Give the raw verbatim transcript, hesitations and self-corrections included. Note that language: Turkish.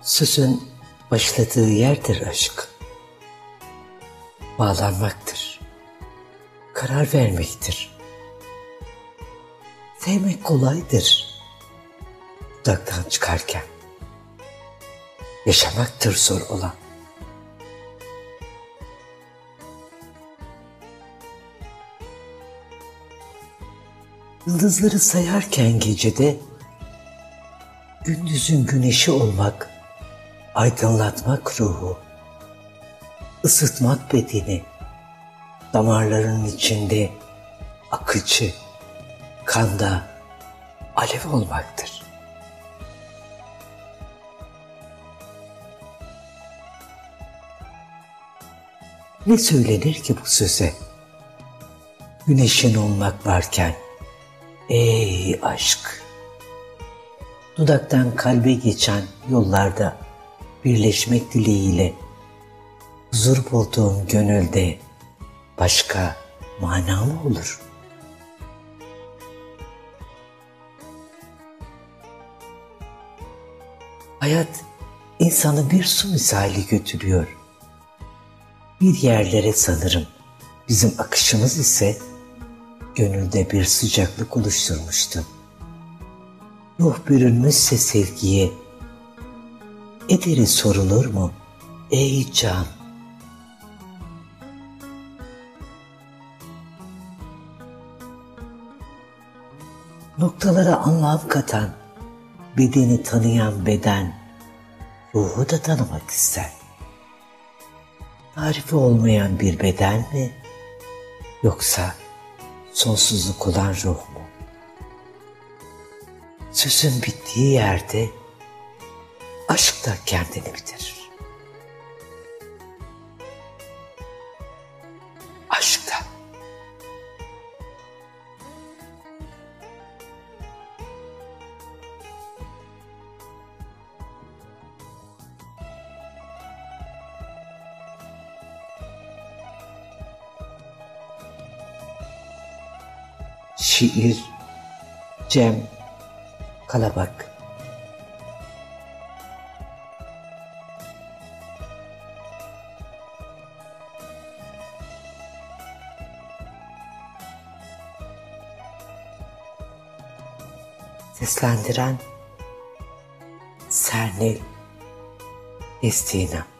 Sözün başladığı yerdir aşk. Bağlanmaktır. Karar vermektir. Sevmek kolaydır. Dudaktan çıkarken. Yaşamaktır zor olan. Yıldızları sayarken gecede, gündüzün güneşi olmak, aydınlatmak ruhu, ısıtmak bedeni, damarların içinde akıcı, kanda alev olmaktır. Ne söylenir ki bu söze? Güneşin olmak varken, ey aşk! Dudaktan kalbe geçen yollarda birleşmek dileğiyle huzur bulduğum gönülde başka mana mı olur? Hayat insanı bir su misali götürüyor. Bir yerlere sanırım, bizim akışımız ise gönülde bir sıcaklık oluşturmuştu. Ruh bürünmüşse sevgiye, ederi sorulur mu ey can? Noktalara anlam katan, bedeni tanıyan beden, ruhu da tanımak ister. Tarifi olmayan bir beden mi, yoksa sonsuzluk olan ruh mu? Sözün bittiği yerde aşk da kendini bitirir. Aşk da. Şiir Cem Kalabak. Seslendiren Sernil Estina.